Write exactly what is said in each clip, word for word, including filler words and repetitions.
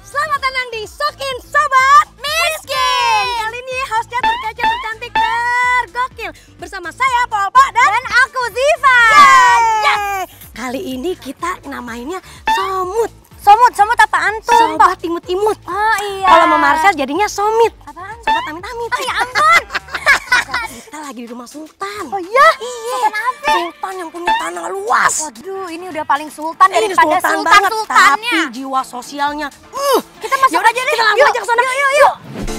Selamat datang di Sokin Sobat Miskin. Kali ini hostnya terkece, tercantik, tergokil. Bersama saya Polpa dan, dan aku Ziva. Yes. Kali ini kita namainnya Somut. Somut, somut apaan tuh? Sobat imut-imut. Oh iya. Kalau mau Marcel jadinya Somit. Apaan? Sobat amit-amit. Oh ya ampun. Kita lagi di rumah Sultan. Oh iya? Iya. Sultan apa? Sultan yang punya tanah luas. Waduh, ini udah paling sultan Ini daripada sultan sultan banget, sultannya. tapi jiwa sosialnya. Uh, Kita masuk yaudah, aja deh. kita langsung Yuk, aja ke sana. Yuk, yuk, yuk.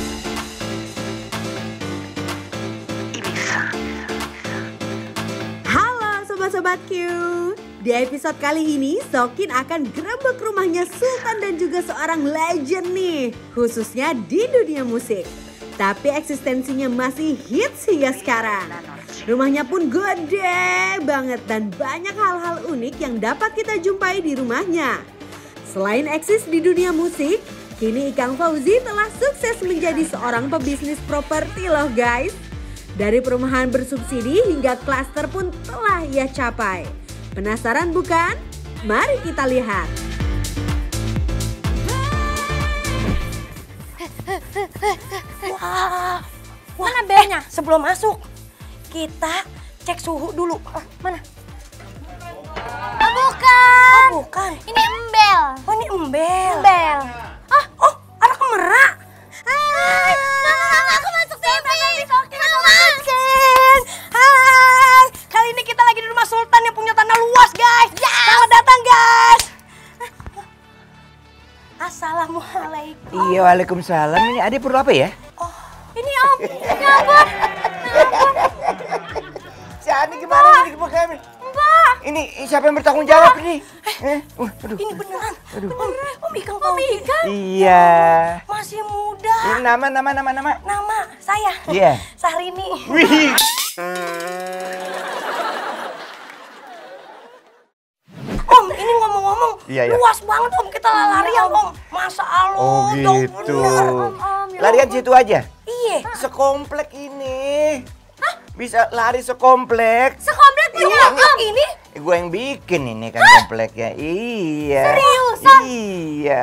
Halo sobat-sobat Q. Di episode kali ini Sokin akan gerebek rumahnya Sultan dan juga seorang legend nih, khususnya di dunia musik. Tapi eksistensinya masih hits hingga sekarang. Rumahnya pun gede banget dan banyak hal-hal unik yang dapat kita jumpai di rumahnya. Selain eksis di dunia musik, kini Ikang Fauzi telah sukses menjadi seorang pebisnis properti loh guys. Dari perumahan bersubsidi hingga klaster pun telah ia capai. Penasaran bukan? Mari kita lihat. Wah, Mana belnya? sebelum masuk kita cek suhu dulu. Ah, mana? Oh bukan. Oh bukan. Ini embel. Oh ini embel. Embel. Ah, oh ada kemerak. Hai. Mama, aku masuk T V. Aku Miskin. Hai. Kali ini kita lagi di rumah Sultan yang punya tanah luas guys. Yes. Selamat datang guys. Assalamualaikum. Iya, waalaikumsalam. Ini adik perlu apa ya? Ini om. Ini ampun. Si Ani gimana nih kami? Enggak. Ini siapa yang bertanggung jawab nih? Eh, uh, aduh. Ini beneran. Aduh. Om, Om Ikang Fauzi. Iya. Masih muda. Ini nama, nama, nama, nama. Nama saya. Iya. Sahrini. Wih. Om, ini ngomong-ngomong Iya, iya. luas banget Om, kita larian Om. Masa Allah, Oh jauh gitu. bener. Om, om, ya Larian situ aja. Iya. Sekomplek ini. Bisa lari sekomplek. Sekomplek punya om. Ini Eh, gue yang bikin ini kan kompleknya. Iya. Seriusan? Iya.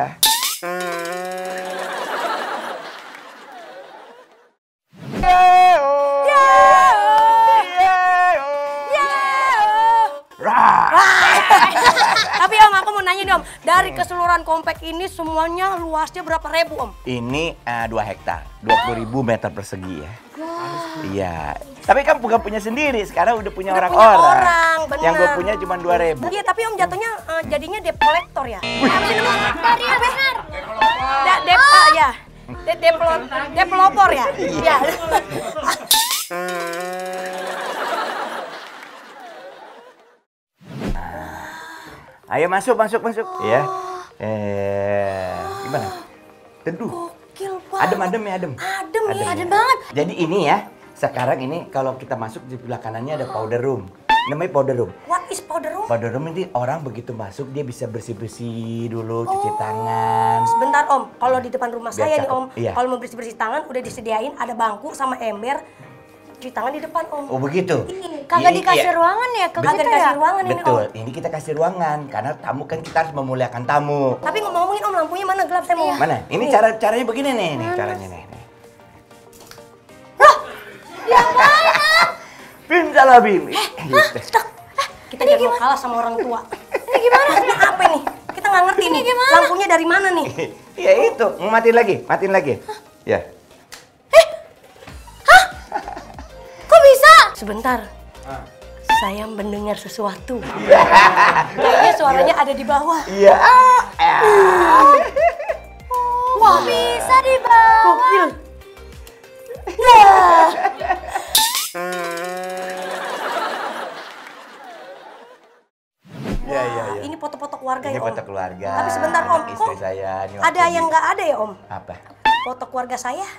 Tapi Om, aku mau nanya nih Om, dari keseluruhan komplek ini semuanya luasnya berapa ribu Om? Ini uh, dua hektar, dua puluh ribu meter persegi ya. Iya. Tapi kan bukan punya sendiri, sekarang udah punya Udah orang-orang. punya orang, bener. Yang gue punya cuma dua ribu. Iya, tapi Om jatuhnya eh, jadinya debt collector ya? Dari yang benar. Da- Dep, ah, ya. De- deplo- developer ya? Iya. Ayo masuk, masuk, masuk. Ya. Eh, gimana? Teduh. Gokil banget. Adem, adem ya, adem. Adem ya. Adem banget. Jadi ini ya, sekarang ini kalau kita masuk di sebelah kanannya ada powder room. Namanya powder room. What is powder room? Powder room ini orang begitu masuk dia bisa bersih-bersih dulu, cuci tangan. Sebentar Om, kalau di depan rumah Biar saya nih cakep, Om, iya. kalau mau bersih-bersih tangan udah disediain ada bangku sama ember. Cuci tangan di depan Om. Oh begitu? Kagak Iya, dikasih iya. ruangan ya? Kagak Kagak dikasih ruangan ini Om. Betul, ini kita kasih ruangan karena tamu kan kita harus memuliakan tamu. Tapi ngomong-ngomongin Om, lampunya mana gelap saya mau. Mana? Ini cara caranya begini nih, nih caranya nih. nih. Yang mana? Bim salah bim. Gitu. Stak. Kita jangan mau kalah sama orang tua. Ini gimana? Ini apa nih? Kita nggak ngerti nih. gimana? Lampunya dari mana nih? Ya itu, mau matiin lagi, matiin lagi. Ya. Kok bisa? Sebentar. Saya mendengar sesuatu. Kayaknya suaranya ada di bawah. Iya. Ah. Wah, bisa di bawah. Gokil. Iya, iya, iya. Ini foto-foto keluarga Ini ya Om. foto keluarga. Tapi sebentar Om, Istri kok saya. ini ada waktu yang di- nggak ada ya Om? Apa? Foto keluarga saya.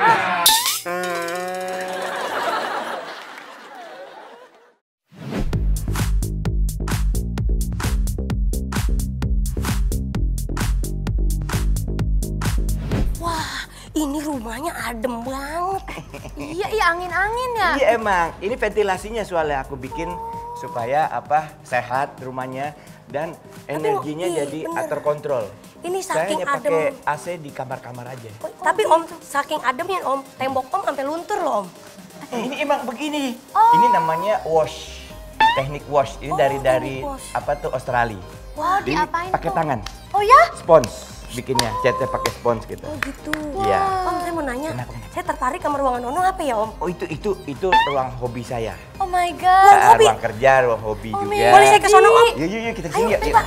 Wah, ini rumahnya adem banget. Iya, iya angin-angin ya. Iya emang, ini ventilasinya soalnya aku bikin supaya apa sehat rumahnya dan energinya iya, jadi bener. terkontrol. Ini Saya saking hanya pakai adem. A C di kamar-kamar aja. Tapi Om, saking ademnya Om, tembok Om sampai luntur loh Om. Ini emang begini. Ini namanya wash. Teknik wash. Ini Oh, dari teknik dari wash. apa tuh Australia. Wow, Jadi diapain pakai tuh? tangan. Oh ya? Spons bikinnya. Catnya pakai spons gitu. Oh gitu. Iya. Om, saya mau nanya. Kenapa? Saya tertarik sama ruangan Nono apa ya Om? Oh itu itu itu ruang hobi saya. Oh my god. Ah, hobi? ruang kerja, ruang hobi Oh, juga. Mia. Boleh saya ke sono Om? Yuk yuk yuk kita Ayo, kesini yuk. ayo yuk. Pak.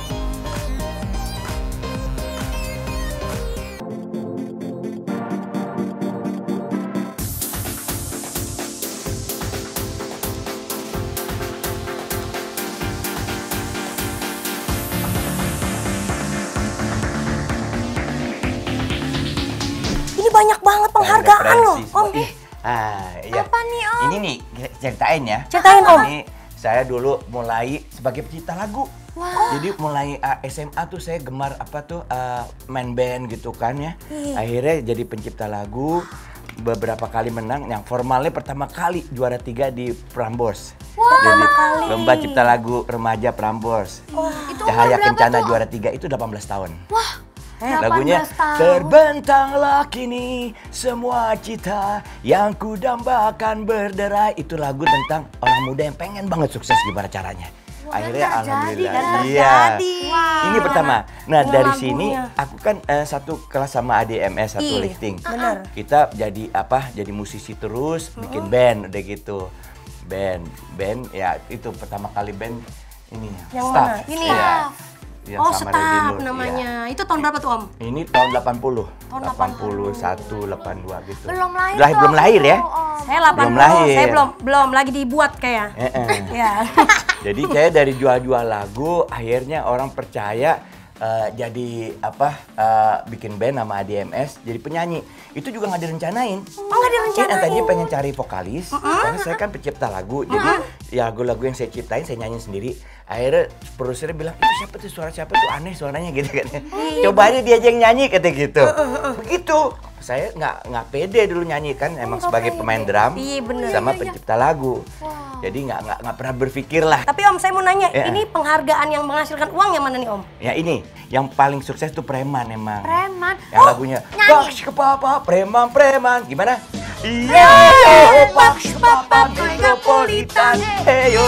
Ini banyak banget penghargaan loh Referensi Om. semua. Ih, Ah, iya. Apa nih, Om? Ini nih ceritain ya. Ceritain Om. Ini saya dulu mulai sebagai pencipta lagu. Jadi mulai uh, S M A tuh saya gemar apa tuh uh, main band gitu kan ya. Akhirnya jadi pencipta lagu. Beberapa kali menang, yang formalnya pertama kali juara tiga di Prambors. Jadi kali. lomba cipta lagu remaja Prambors. Itu Cahaya umur berapa Kencana tuh? juara tiga itu delapan belas tahun. Wah, Lagunya delapan belas tahun. terbentanglah kini semua cita yang kudambakan berderai. Itu lagu tentang orang muda yang pengen banget sukses gimana caranya. Wah, dan Akhirnya terjadi, alhamdulillah. dan Iya. terjadi. Ini pertama. Nah, Dengan dari lagunya. sini aku kan eh, satu kelas sama A D M S satu Iya, lifting. bener. Kita jadi apa? Jadi musisi terus, bikin band udah gitu. Band, band ya itu pertama kali band ini Yang Staff. mana? Ini? Iya. Staff. Yang Oh, sama Staff Reddy Nur, iya. namanya. Itu tahun berapa tuh Om? Ini tahun delapan puluh. Tahun delapan puluh satu, delapan puluh dua gitu. belum lahir. Lahir, tuh belum aku, lahir ya? Om. Saya delapan puluh, Belum lahir. saya belum belum lagi dibuat kayak. Eh, eh. Ya. Jadi saya dari jual-jual lagu, akhirnya orang percaya eh, jadi apa eh, bikin band sama A D M S, jadi penyanyi. Itu juga nggak direncanain. Oh, nggak direncanain. Saya tadinya pengen cari vokalis, karena saya kan pencipta lagu. Jadi ya lagu-lagu yang saya ciptain saya nyanyi sendiri. Akhirnya produsernya bilang, itu siapa tuh, suara siapa tuh, aneh suaranya gitu kan. Coba aja dia aja yang nyanyi, kata gitu. Begitu. Saya nggak nggak pede dulu nyanyi kan, emang sebagai pemain drum Iya, bener. sama pencipta lagu. Jadi nggak nggak nggak pernah berpikir lah. Tapi Om, saya mau nanya, Ya. ini penghargaan yang menghasilkan uang yang mana nih Om? Ya ini, yang paling sukses tuh Preman emang. Preman. Yang lagunya nyanyi. Paks ke Papa, Preman Preman. Gimana? Iya, Paks ke Papa Metropolitan. Heyo.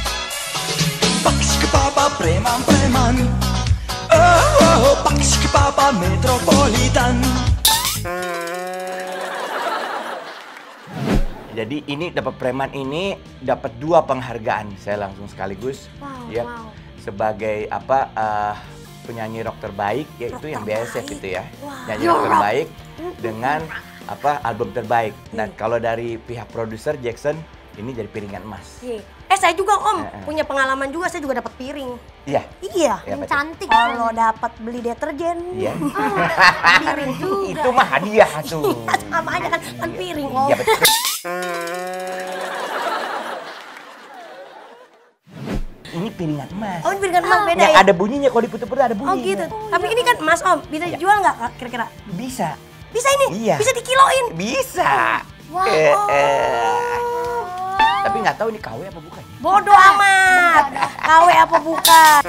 Paks ke Papa preman-preman. Oh, oh, paks ke Papa Metropolitan. Jadi ini dapat Preman ini dapat dua penghargaan saya langsung sekaligus. Wow, Ya, wow. sebagai apa eh, penyanyi rock terbaik yaitu yang B S F terbaik. itu ya. Wow. Nyanyi rock terbaik dengan apa album terbaik. Dan kalau dari pihak produser Jackson ini jadi piringan emas. Iya. Eh saya juga Om, Eh, eh. punya pengalaman juga, saya juga dapat piring. Iya. Iya. Ya, Yang betul. cantik. Kalau dapat beli deterjen, Iya. piring juga. Itu mah hadiah tuh. Sama aja kan, kan piring Om. Iya betul. Ini piringan emas. Oh, ini piringan emas beda Yang ya? ada bunyinya, kalau diputer-puter ada bunyinya. Oh gitu. Tapi ini kan emas Om, bisa dijual nggak kira-kira? Bisa. Bisa ini? Iya. Bisa dikiloin? Bisa. Wow. Eh, eh. Tapi nggak tahu ini K W apa bukan. ya? Bodoh amat. K W apa bukan?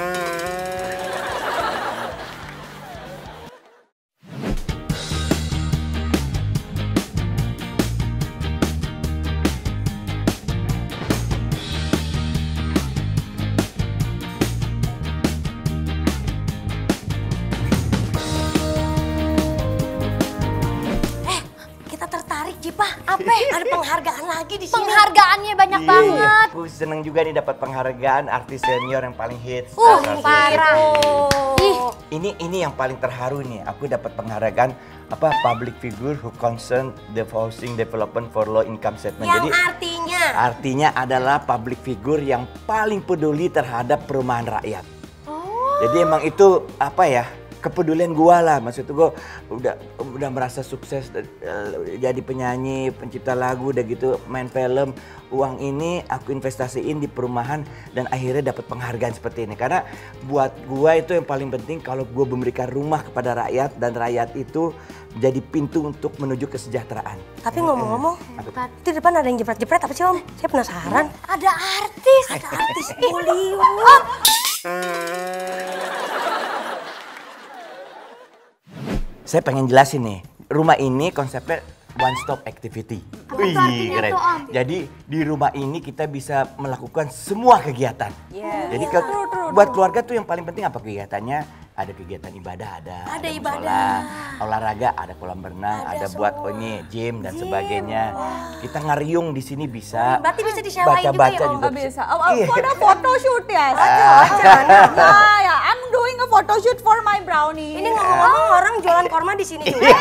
Eh, kita tertarik Cipah. Apa? Ada penghargaan lagi di sini. Penghargaannya banyak Iya. banget. Aku seneng juga nih dapat penghargaan artis senior yang paling hits. Uh, Salah satu. parah. Ih, Ini ini yang paling terharu nih. Aku dapat penghargaan apa public figure who concern the housing development for low income segment. Yang Jadi artinya. artinya adalah public figure yang paling peduli terhadap perumahan rakyat. Jadi emang itu apa ya? Kepedulian gua lah, maksud gua udah udah merasa sukses eh, jadi penyanyi, pencipta lagu, udah gitu main film. Uang ini aku investasiin di perumahan dan akhirnya dapat penghargaan seperti ini. Karena buat gua itu yang paling penting kalau gua memberikan rumah kepada rakyat dan rakyat itu jadi pintu untuk menuju kesejahteraan. Tapi ngomong-ngomong, itu di depan ada yang jepret-jepret apa sih Om? Saya penasaran. ada artis. Ada artis Bollywood. saya pengen jelasin nih. Rumah ini konsepnya one stop activity. Wih, keren. Jadi di rumah ini kita bisa melakukan semua kegiatan. Yeah. Jadi ke, buat keluarga tuh yang paling penting apa kegiatannya? Ada kegiatan ibadah, ada, Ada ada ibadah. musola, olahraga, ada kolam renang, ada, Ada buat semua. oh ini gym dan sebagainya. Kita ngariung di sini bisa. Berarti bisa disewain juga Baca-baca ya, Om? juga Oh, bisa. Oh, oh, Iya. for the photo shoot ya. Aja. Yeah, yeah. I'm doing a photo shoot for my brownie. Ini ngomong-ngomong orang jualan korma di sini juga.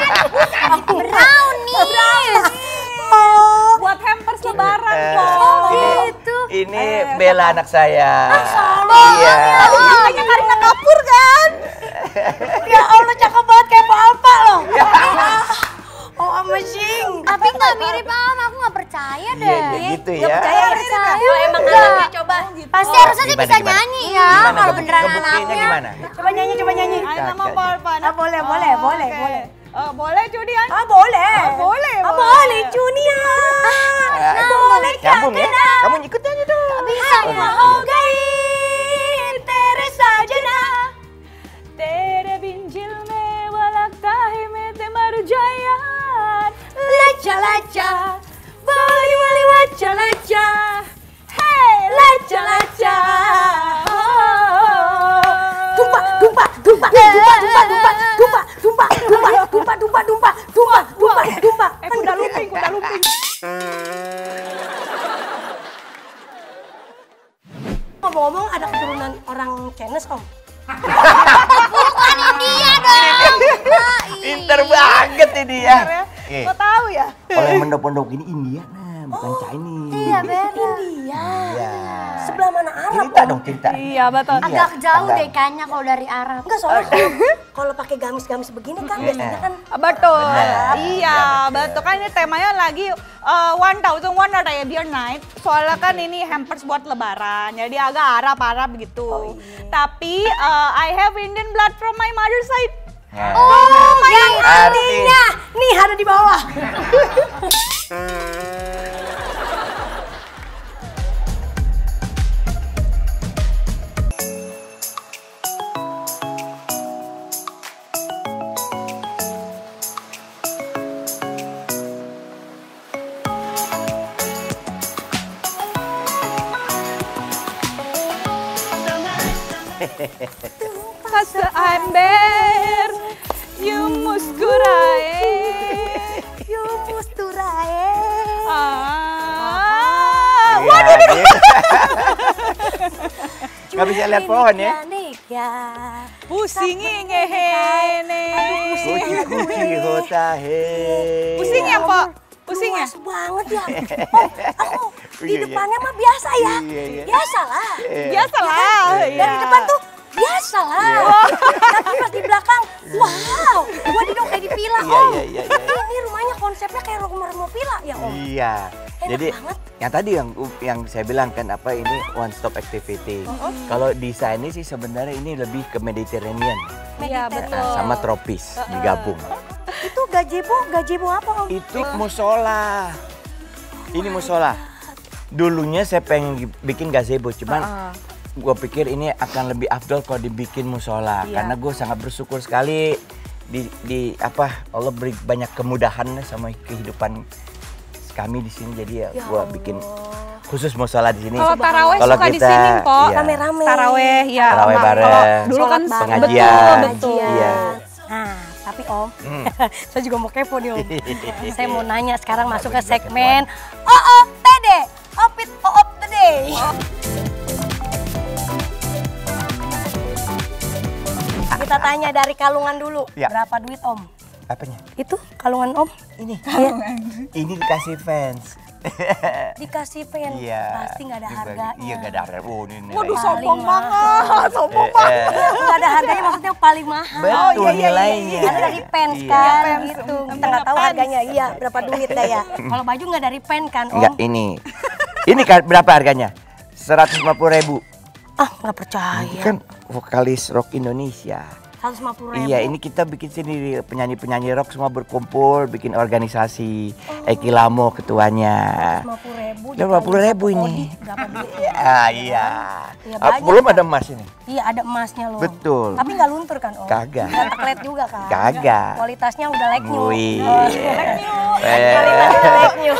brownie. Oh, Buat hampers lebaran Eh, kok. ini, gitu. ini Bella anak saya. Oh, Iya. Kayaknya Karina Kapur kan? ya Allah cakep banget kayak Pak Alpa loh. Oh, amazing. Tapi nggak mirip Am, aku nggak percaya Iya, deh. gitu Nggak ya. percaya percaya. Kalau emang Enggak. anaknya coba. Pasti Oh, harusnya dia gimana, bisa gimana? nyanyi ya, Gimana, kalau kebu- beneran kebuktiannya anaknya. gimana? Coba nyanyi, coba nyanyi. Ayo nama Kakaknya. Polpan. Ah, boleh, boleh, boleh, Oke. boleh. Eh, boleh Judian? Ah, boleh. Ah, boleh, Ah, boleh. boleh, Junior. Ah, boleh, Nyambung ya? Kakak. Kamu ikut aja dong. Bisa Oh, ya. iya. Gain tere sajana. Tere binjil me walaktahi me te marjayan. Laca laca. Bali wali waca laca. Hey, laca laca. Dumpa, dumpa, dumpa, dumpa, dumpa, dumpa, dumpa, dumpa, dumpa, dumpa, dumpa, dumpa, dumpa, dumpa, dumpa. Eh, kuda lumping, kuda lumping. Ngomong-ngomong ada keturunan orang Chinese, Om. Bukan India dong. Pinter banget ini ya. Eh, Kok tahu ya? kalau yang pondok-pondok ini India, nah bukan Chinese. Iya, benar. India. Iya. Sebelah mana Arab? Cerita Om? dong, cerita. Iya, betul. Iya, Agak jauh agak. deh kayaknya kalau dari Arab. Enggak, soalnya kalau kalau pakai gamis-gamis begini kan biasanya kan Betul. Benar. Iya, Iya, betul. Kan ini temanya lagi uh, One Thousand One Arabian Night. Soalnya kan ini hampers buat lebaran. Jadi agak Arab-Arab gitu. Tapi uh, I have Indian blood from my mother's side. Nah, Oh, yang arti. artinya nih ada di bawah. Cause I'm there, you muskurae. Yumus turae. Ah, Iya, dia. Nggak bisa lihat pohon ya. Ya. pusingi ngehene. Kuci-kuci hotahe. Pusing ya, Pak? Pusing ya? Luas banget ya. Oh, aku di Iya, iya. depannya mah biasa ya. Iya, iya. Biasalah. Biasalah. Dari depan tuh biasalah. Tapi pas di belakang, wow. Gua di dong kayak di villa, Iya, Om. iya, iya, iya. Ini rumahnya konsepnya kayak rumah-rumah villa ya, Om. Iya. Enak Jadi banget. yang tadi yang yang saya bilang kan apa ini one stop activity. Kalau di sana sih sebenarnya ini lebih ke Mediterranean. Iya, Nah, betul. sama tropis digabung. Itu gazebo, gazebo apa, Om? Itu musola. Ini musola. Dulunya saya pengen bikin gazebo, cuman gue pikir ini akan lebih afdol kalau dibikin musola. Iya. Karena gue sangat bersyukur sekali di, di apa Allah beri banyak kemudahan sama kehidupan kami di sini. Jadi ya, Ya gue Allah. bikin khusus musola di sini. Kalau taraweh Kalau suka di kita- sini, Po. iya. Rame-rame. Taraweh, ya. Taraweh Kalau bareng. Dulu kan Sholat bareng. pengajian. Betul, betul. Iya. Nah, tapi Om, Hmm. saya juga mau kepo nih, Om. Saya mau nanya sekarang masuk ke juga segmen O O T D, Opit O O T D. Kita tanya dari kalungan dulu, Ya. berapa duit Om? Apanya? Itu kalungan Om? Ini. Iya. Ini dikasih fans. Dikasih pen, Iya. pasti nggak ada Dibagi- harganya. Iya nggak ada harga. Oh, ini nilai. Waduh, Paling sombong mahal. banget. Sombong Eh, banget. eh. Nggak ada harganya maksudnya paling mahal. Betul Oh, iya, iya, iya, nilainya. Karena dari pen Iya. kan Pens. gitu. Kita Untungnya nggak tahu pens. harganya. Iya, berapa duit dah ya. Kalau baju nggak dari pen kan, Om? Enggak, ini. Ini kan berapa harganya? seratus lima puluh ribu. Ah, nggak Ini percaya. kan vokalis rock Indonesia. seratus lima puluh ribu. Iya, ini kita bikin sendiri, penyanyi-penyanyi rock semua berkumpul, bikin organisasi. Oh. Eki Lamo ketuanya. seratus lima puluh ribu. lima puluh ribu ini. Berapa duit? Ah, iya. Iya, Ah, belum ada emas ini. Iya, ada emasnya loh. Betul. Tapi nggak luntur kan, Om? Kagak. Nggak teklet juga kan? Kagak. Kualitasnya udah like new. Wih. Oh, like new. Kualitasnya udah like new.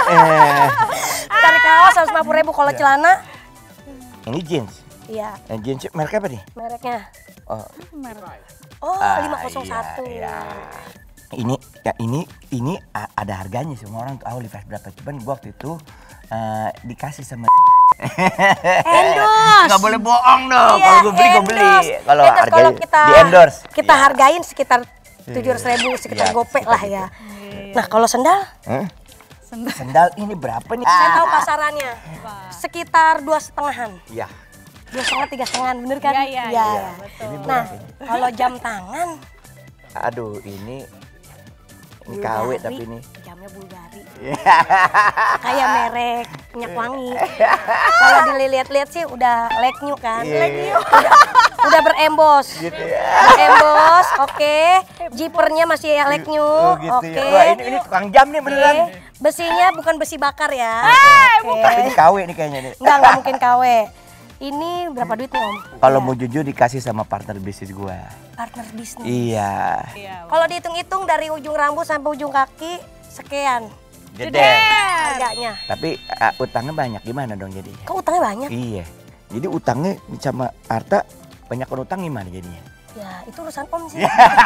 Cari kaos seratus lima puluh ribu, kalau celana? Ini jeans. Iya. Yang jeans merek apa nih? Mereknya? Oh, Oh, ah, lima nol satu. Iya, iya. Ini ya ini ini a- ada harganya, semua orang tahu Levi's berapa. Cuman gua waktu itu eh, dikasih sama Endorse. nggak boleh bohong dong. Iya, Kalau gue beli gue beli. endorse. Kalau Endorse, harga kalau kita di endorse. kita Iya. hargain sekitar tujuh ratus ribu, sekitar Iya, gopek sekitar lah ya. Nah, kalau sendal? Hah? Sendal ini berapa nih? Saya tahu pasarannya. Sekitar dua setengahan. Iya. Dua setengah, tiga setengah, bener kan? Iya, iya, Iya. iya, betul. Nah, kalau jam tangan, Aduh, ini ini K W Bulgari. tapi ini. Jamnya Bulgari. Kayak merek minyak wangi. Kalau dilihat-lihat sih udah like new kan? Iya. Like new. Udah, udah berembos. Gitu ya. Berembos, oke. Zippernya masih like new, Oh, gitu oke. ya. Wah, ini ini tukang jam nih beneran. Oke. Besinya bukan besi bakar ya. Oke. Tapi ini K W nih kayaknya nih. Enggak, enggak mungkin K W. Ini berapa duit nih, Om? Kalau Ya, mau jujur dikasih sama partner bisnis gua. partner bisnis. Iya. Kalau dihitung-hitung dari ujung rambut sampai ujung kaki sekian Gede. harganya. Tapi uh, utangnya banyak gimana dong jadinya? Kok utangnya banyak? Iya. Jadi utangnya sama Arta banyak utang gimana jadinya? Ya, itu urusan Om sih.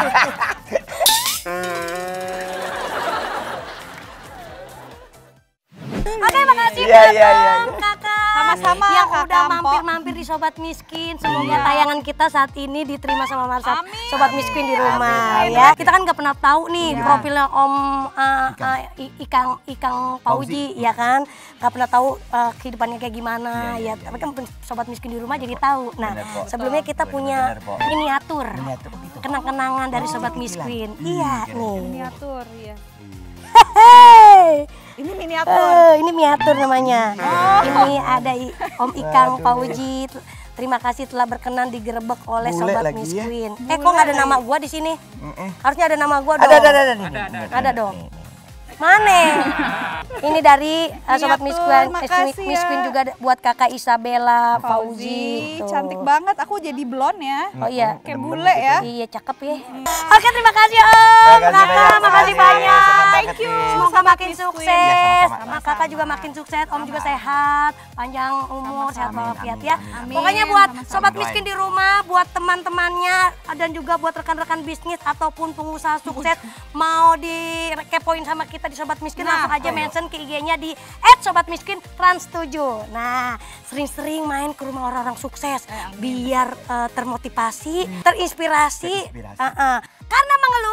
Oke, makasih Iya, buat iya, iya. Om, Kakak. Sama-sama, yang Kakak udah Mpok. mampir-mampir di Sobat Miskin. Semoga tayangan kita saat ini diterima sama Marsat Sobat Miskin di rumah ya. Kita kan nggak pernah tahu nih profilnya Om uh, uh, I- Ikang Ikang Pauji ya kan. Nggak pernah tahu uh, kehidupannya kayak gimana ya. Tapi kan Sobat Miskin di rumah jadi tahu. Nah, Bener, Pok. sebelumnya kita punya Bener, Pok. miniatur. Miniatur begitu. Kenang-kenangan dari Sobat Miskin. Iya nih. Miniatur, ya. Hehehe. Ini miniatur. Eh, ini miniatur namanya. Ini ada I- Om Ikang Pauji. Terima kasih telah berkenan digerebek oleh Bule Sobat lagi ya. Miskin. Eh, kok nggak ada nama gua di sini? Harusnya ada nama gua dong. Ada ada ada ada. nih, nih, nih, Ada nih, dong. nih, nih. Mana? Ini dari uh, Sobat Miniatur, Miskin, makasih Miskin ya. juga d- buat Kakak Isabella Fauzi. Fauzi, Tuh. cantik banget. Aku jadi blonde ya. Oh iya. Kayak bule ya. Iya, cakep ya. Oke, terima kasih Om. Terima kasih Kakak, banyak. makasih Iya, banyak. senang banget nih. Semoga makin sukses. Iya, sama-sama. Nah, Kakak juga makin sukses, Om juga sehat, panjang umur, sehat walafiat ya. Amin. Pokoknya buat Sama-sama. Sobat Miskin di rumah, buat teman-temannya dan juga buat rekan-rekan bisnis ataupun pengusaha sukses mau dikepoin sama kita di Sobat Miskin, langsung aja mention ke I G-nya di et sobat miskin trans tujuh. Nah, sering-sering main ke rumah orang-orang sukses biar eh, termotivasi, terinspirasi. Terinspirasi. Uh-uh. Karena mengeluh